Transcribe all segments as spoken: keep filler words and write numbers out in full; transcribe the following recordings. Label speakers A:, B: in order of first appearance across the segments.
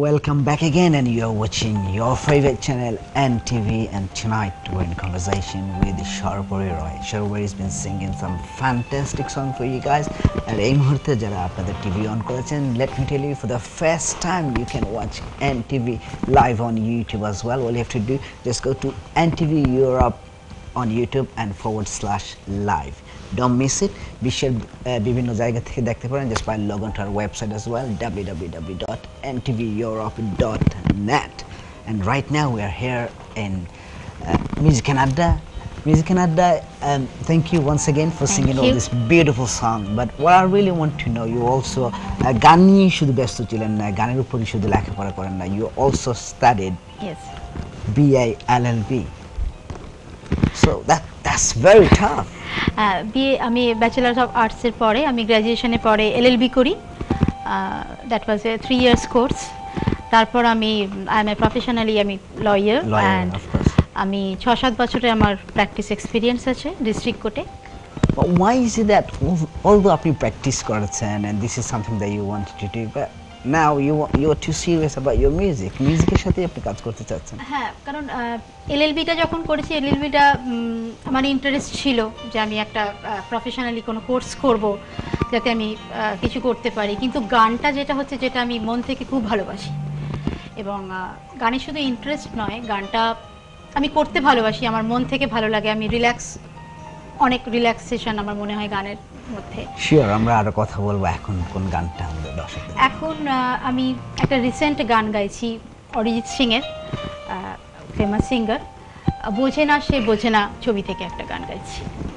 A: Welcome back again, and you are watching your favorite channel N T V, and tonight we're in conversation with Sarbari Roy. Sarbari has been singing some fantastic song for you guys, and এই মুহূর্তে যারা আপনাদের TV on করেছেন, let me tell you, for the first time you can watch N T V live on YouTube as well. All you have to do, just go to N T V Europe on YouTube and forward slash live. Don't miss it. বিশ্বের বিভিন্ন জায়গা থেকে দেখতে পারেন just by log on to our website as well, w w w dot n t v europe dot net. And right now we are here in uh, Music and Adda. Music and Adda, um, thank you once again for thank singing you. all this beautiful song. But what I really want to know, you also গান নিয়ে শুধু ব্যস্ত ছিলেন না, গানের উপরই শুধু লেখাপড়া করেন না, you also studied
B: yes
A: B A L L B. So that that's very tough.
B: BA আমি ব্যাচেলার অফ আর্টস এর পরে আমি গ্র্যাজুয়েশনে পরে এলএলবি করি, that was a three years course. তারপর আমি আই এম এ প্রফেশনালি আমি লয়ার, অ্যান্ড আমি ছ সাত বছরে আমার প্র্যাকটিস এক্সপিরিয়েন্স আছে ডিস্ট্রিক্ট কোর্টে।
A: But why is it that although আপনি প্র্যাকটিস করেছেন and this is something that you wanted to do, but now you you are too serious about your music, মিউজিকের সাথে আপনি কাজ করতে চাচ্ছেন?
B: হ্যাঁ, কারণ এলএলবিটা যখন করেছি, এলএলবিটা আমার ইন্টারেস্ট ছিল যে আমি একটা প্রফেশনালি কোনো কোর্স করব যাতে আমি কিছু করতে পারি, কিন্তু গানটা যেটা হচ্ছে, যেটা আমি মন থেকে খুব ভালোবাসি, এবং গানে শুধু ইন্টারেস্ট নয়, গানটা আমি করতে ভালোবাসি, আমার মন থেকে ভালো লাগে, আমি রিল্যাক্স, অনেক রিল্যাক্সেশন আমার মনে হয় গানের মধ্যে।
A: শিওর, আমরা আরো কথা বলবো। এখন কোন গানটা আমাদের দর্শকদের?
B: এখন আমি একটা রিসেন্ট গান গাইছি অরিজিৎ সিং এর, ফেমাস সিঙ্গার, বোঝে না সে বোঝে না ছবি থেকে একটা গান গাইছি।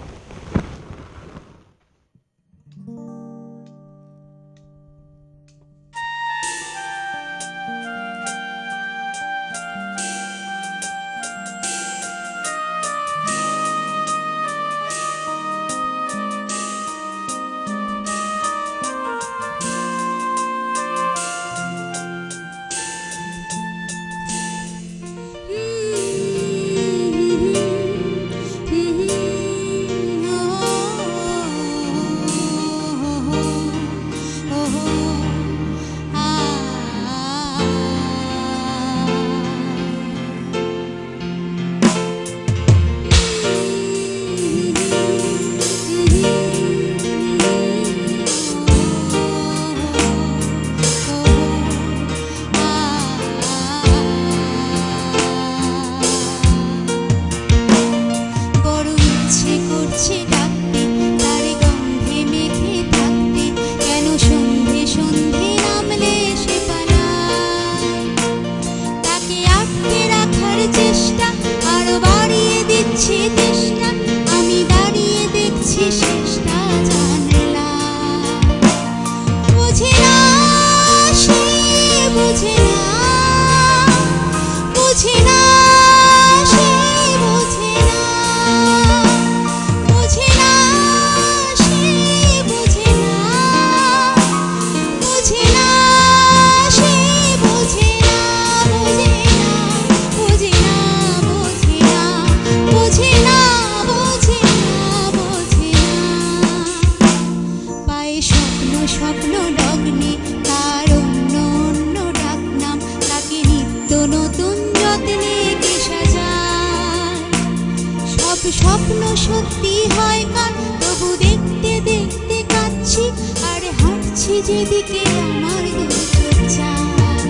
C: স্বপ্ন সত্যি হয় কান, তবু দেখতে দেখতে কাচ্ছি, আরে হাঁটছি যেদিকে আমার দু চোখ যায়।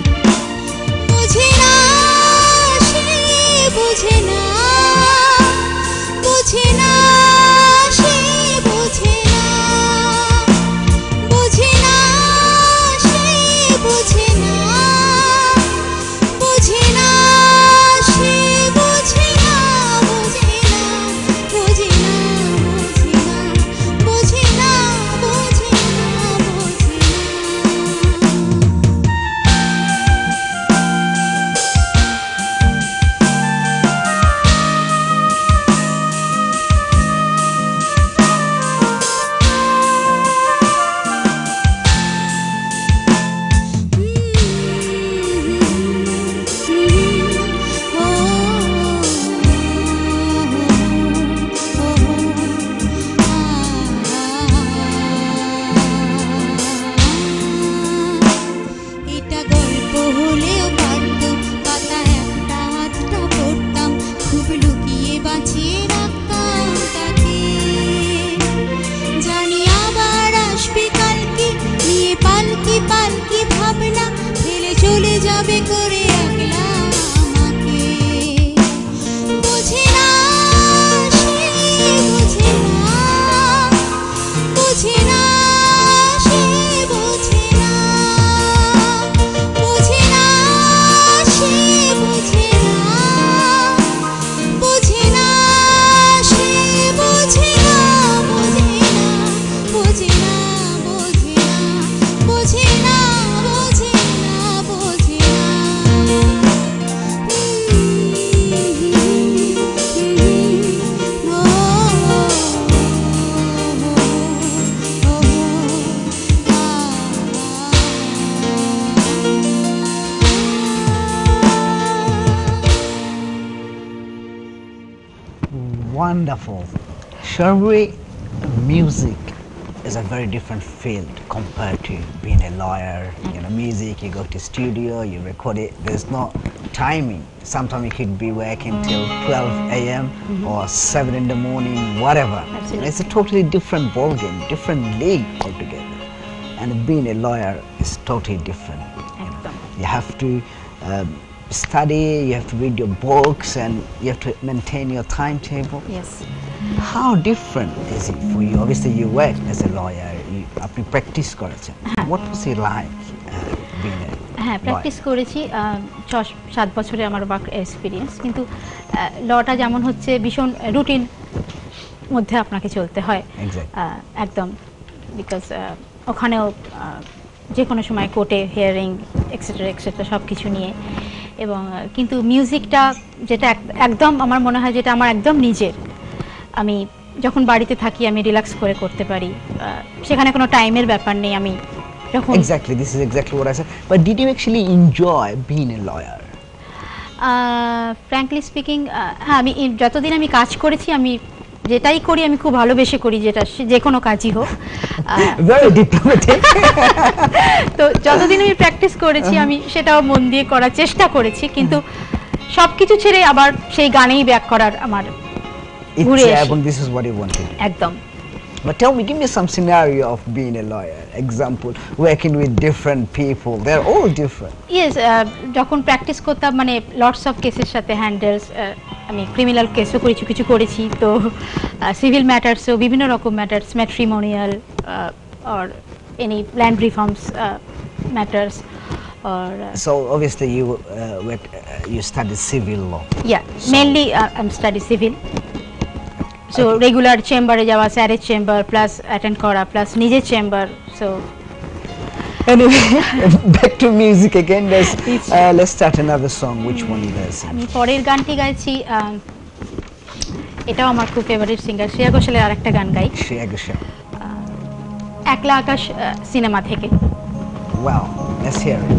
C: বুঝে না সে বুঝে না, বুঝে না সে বুঝে না, বুঝে না সে বুঝে না, বুঝে না সে বুঝে না, বুঝে না, বুঝে না, বুঝে না, বুঝে না, বুঝে না।
A: wonderful. Sarbari, music is a very different field compared to being a lawyer. You know, music, you go to studio, you record it. There's no timing. Sometimes you could be working till twelve a m mm-hmm. or seven in the morning, whatever.
B: Absolutely.
A: It's a totally different ballgame, different league altogether. And being a lawyer is totally different. You know, you have to um, study, you have to read your books, and you have to maintain your timetable.
B: Yes.
A: How different is it for you? Obviously, you work as a lawyer. You আপনি practice করেছেন. What was it like uh, being a
B: হ্যাঁ, practice করেছি ছ সাত বছরে আমার work experience. কিন্তু লটা যেমন হচ্ছে ভীষণ রুটিন মধ্যে আপনাকে চলতে হয় একদম, বিকজ ওখানেও যে কোনো সময় কোর্টে হিয়ারিং এক্সেট্রা এক্সেট্রা সব কিছু নিয়ে। এবং কিন্তু মিউজিকটা যেটা একদম আমার মনে হয় যেটা আমার একদম নিজের, আমি যখন বাড়িতে থাকি আমি রিল্যাক্স করে করতে পারি, সেখানে কোনো টাইমের ব্যাপার নেই। আমি যখন
A: Exactly, this is exactly what I said. But did you actually enjoy being a lawyer?
B: Frankly speaking, হ্যাঁ, আমি যতদিন আমি কাজ করেছি আমি যেটাই করি আমি খুব ভালোবেসে করি, যেটা যে কোনো কাজই হোক।
A: Very diplomatic.
B: তো যতদিন আমি প্র্যাকটিস করেছি আমি সেটাও মন দিয়ে করার চেষ্টা করেছি, কিন্তু সব কিছু ছেড়ে আবার সেই গানেই ব্যাক করার আমার ঘুরে এসে।
A: এবং this is what you wanted.
B: একদম।
A: But tell me, give me some scenario of being a lawyer. Example, working with different people. They're all different.
B: Yes, যখন প্র্যাকটিস করতাম মানে লটস অফ কেসের সাথে হ্যান্ডেলস, আমি ক্রিমিনাল কেসও করেছি, কিছু করেছি, তো সিভিল ম্যাটার্সও বিভিন্ন রকম matters, matrimonial or any land reforms uh, matters or uh,
A: so obviously you uh, work, uh, you study civil law.
B: Yeah, so mainly uh, I'm study civil. So okay. Regular chamber e jawa, sir chamber plus attend kora plus nije chamber. So
A: anyway, back to music again. Let's uh, let's start another song. Which one you guys sing?
B: আমি পরের গানটি গাইছি, এটাও আমার খুব favourite singer Shreya ঘোষালের আরেকটা গান গাই,
A: শ্রেয়া ঘোষাল,
B: একলা আকাশ সিনেমা থেকে।
A: Wow, let's hear it.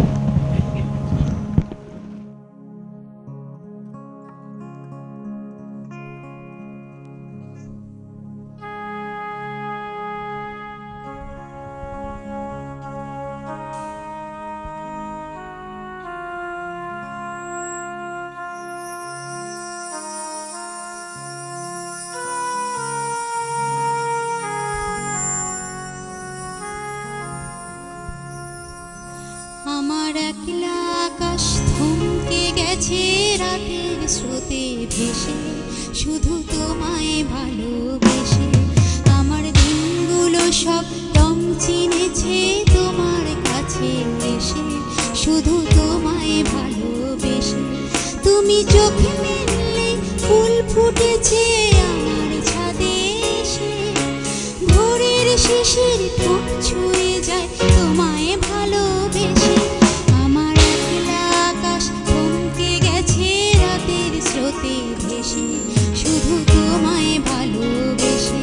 C: আমার একলা আকাশ থমকে গেছে রাতের স্রোতে ভেসে, শুধু তোমায় ভালোবেসে। আমার দিনগুলো সব রং চিনেছে তোমার কাছে এসে, শুধু তোমায় ভালোবেসে। তুমি চোখে মেললে ফুল ফুটেছে আমার ছাদে এসে, ভোরের শিশির ঠোঁট ছুঁয়ে যায় তোমায় ভালোবেসে। আমার একলা আকাশ থমকে গেছে রাতের স্রোতে ভেসে, শুধু তোমায় ভালোবেসে।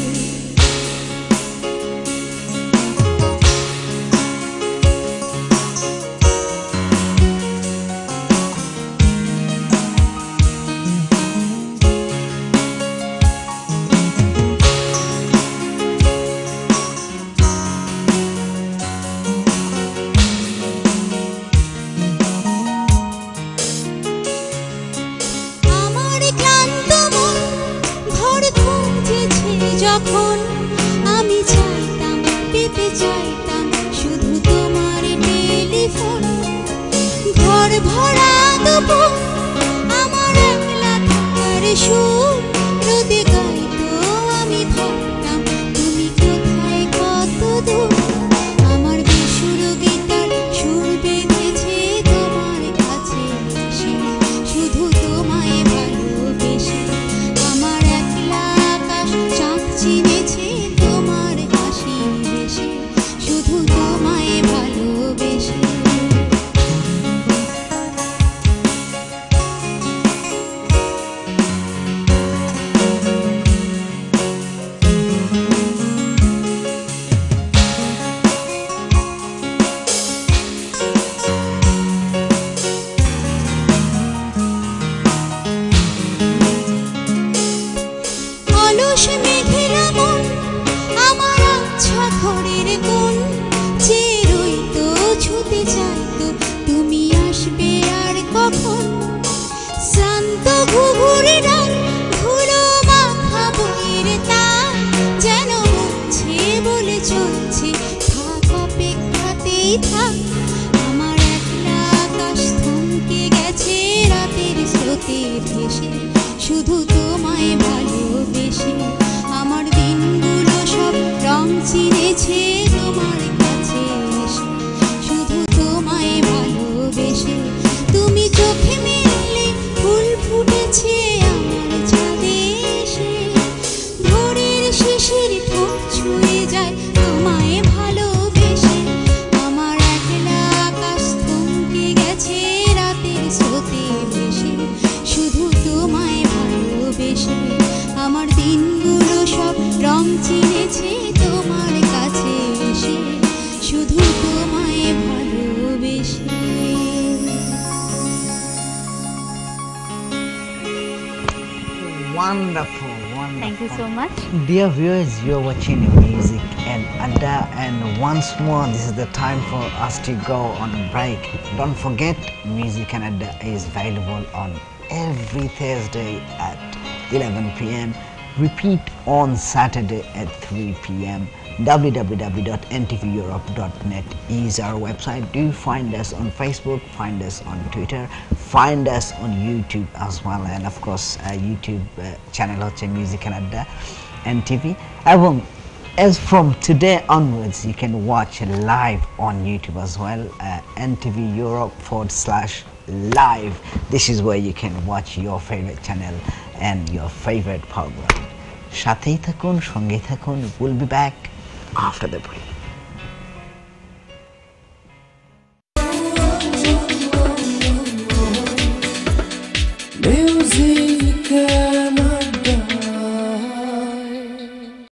C: যখন আমি চাইতাম, পেতে চাইতাম শুধু তোমার টেলিফোন, ঘর ভরা দুপুর আমার একলা থাকার সুর রোদে গাইতো আমি ভাবতাম তুমি কোথায় কত দূর। আমার বেসুর গীতার সুর বেঁধেছে তোমার কাছে এসে, শুধু তোমায় ভালোবেসে। আমার একলা আকাশ চাঁদ চিনেছে তোমার হাসি হেসে, শুধু তোমায় ভালোবেসে। স্রোতে ভেসে শুধু তোমায় ভালোবেসে আমার দিনগুলো সব রং চিনেছে তোমার কাছে এসে শুধু তোমায় ভালোবেসে তুমি চোখে মেললে ফুল ফুটেছে আমার ছাদে এসে ভোরের শিশির ঠোঁট ছুঁয়ে যায় তোমায় ভালোবেসে আমার একলা আকাশ থমকে গেছে রাতের স্রোতে ভেসে শুধু তোমায় ভালোবেসে আমার দিনগুলো সব রং চিনেছে তোমার কাছে এসে শুধু তোমায় ভালোবেসে
A: Wonderful, wonderful.
B: Thank you so much.
A: Dear viewers, you're watching Music and Adda, and once more, this is the time for us to go on break. Don't forget, Music and Adda is available on every Thursday at eleven p m Repeat on Saturday at three p m w w w dot n t v europe dot net is our website. Do find us on Facebook, find us on Twitter, find us on YouTube as well, and of course uh, YouTube uh, channel hoche Music and Adda N T V. এবং as from today onwards you can watch live on YouTube as well, uh, N T V Europe forward slash live. This is where you can watch your favorite channel and your favorite program. সাথেই থাকুন, সঙ্গেই থাকুন. We'll be back after the break.